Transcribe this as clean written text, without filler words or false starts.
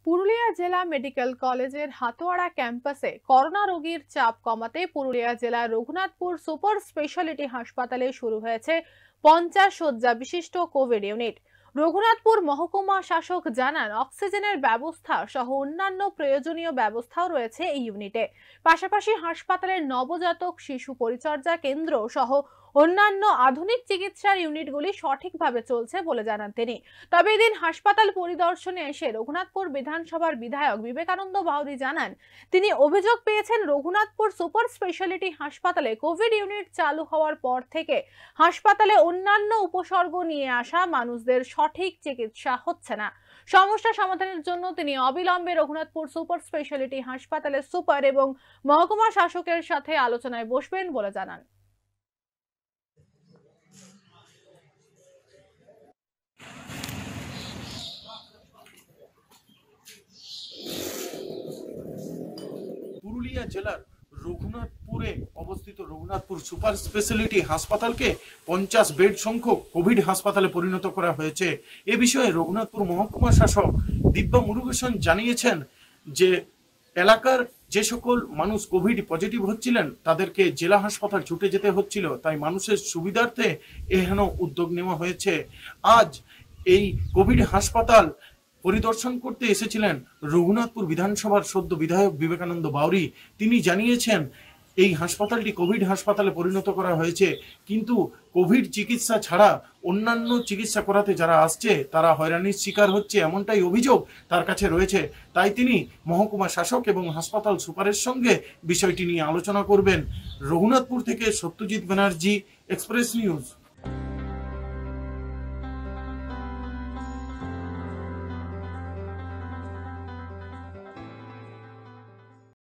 পুরুলিয়া জেলা মেডিকেল কলেজের হাতোয়াড়া ক্যাম্পাসে করোনা রোগীর চাপ কমাতে পুরুলিয়া জেলার রঘুনাথপুর সুপার স্পেশালিটি হাসপাতালে শুরু হয়েছে 50 শয্যা বিশিষ্ট কোভিড ইউনিট। রঘুনাথপুর মহকুমা শাসক জানান, অক্সিজেনের ব্যবস্থা সহ অন্যান্য প্রয়োজনীয় ব্যবস্থাও রয়েছে এই ইউনিটে। পাশাপাশি হাসপাতালের নবজাতক শিশু পরিচর্যা কেন্দ্র সহ অন্যান্য আধুনিক চিকিৎসার ইউনিটগুলি সঠিকভাবে চলছে বলে জানান তিনি। তবে এদিন হাসপাতাল পরিদর্শনে এসে রঘুনাথপুর বিধানসভার বিধায়ক বিবেকানন্দ বাউরি জানান, তিনি অভিযোগ পেয়েছেন রঘুনাথপুর সুপার স্পেশালিটি হাসপাতালে কোভিড ইউনিট চালু হওয়ার পর থেকে হাসপাতালে অন্যান্য উপসর্গ নিয়ে আসা মানুষদের সঠিক চিকিৎসা হচ্ছে না। সমস্যা সমাধানের জন্য তিনি অবিলম্বে রঘুনাথপুর সুপার স্পেশালিটি হাসপাতালের সুপার এবং মহকুমা শাসকের সাথে আলোচনায় বসবেন বলে জানান। পুরুলিয়া জেলার রঘুনাথপুরে অবস্থিত রঘুনাথপুর সুপার স্পেশালিটি হাসপাতালকে 50 বেড সংখ্যক কোভিড হাসপাতালে পরিণত করা হয়েছে। এ বিষয়ে রঘুনাথপুর মহকুমা শাসক দিব্যা মুরুগেশন জানিয়েছেন যে এলাকার যে সকল মানুষ কোভিড পজিটিভ হচ্ছিলেন তাদেরকে জেলা হাসপাতাল ছুটে যেতে হচ্ছিল, তাই মানুষের সুবিধার্থে এহেন উদ্যোগ নেওয়া হয়েছে। আজ এই কোভিড হাসপাতাল পরিদর্শন করতে এসেছিলেন রঘুনাথপুর বিধানসভার সদ্য বিধায়ক বিবেকানন্দ বাউরি। তিনি জানিয়েছেন এই হাসপাতালটি কোভিড হাসপাতালে পরিণত করা হয়েছে, কিন্তু কোভিড চিকিৎসা ছাড়া অন্যান্য চিকিৎসা করাতে যারা আসছে তারা হয়রানির শিকার হচ্ছে, এমনটাই অভিযোগ তার কাছে রয়েছে। তাই তিনি মহকুমা শাসক এবং হাসপাতাল সুপারের সঙ্গে বিষয়টি নিয়ে আলোচনা করবেন। রঘুনাথপুর থেকে সত্যজিৎ ব্যানার্জি, এক্সপ্রেস নিউজ।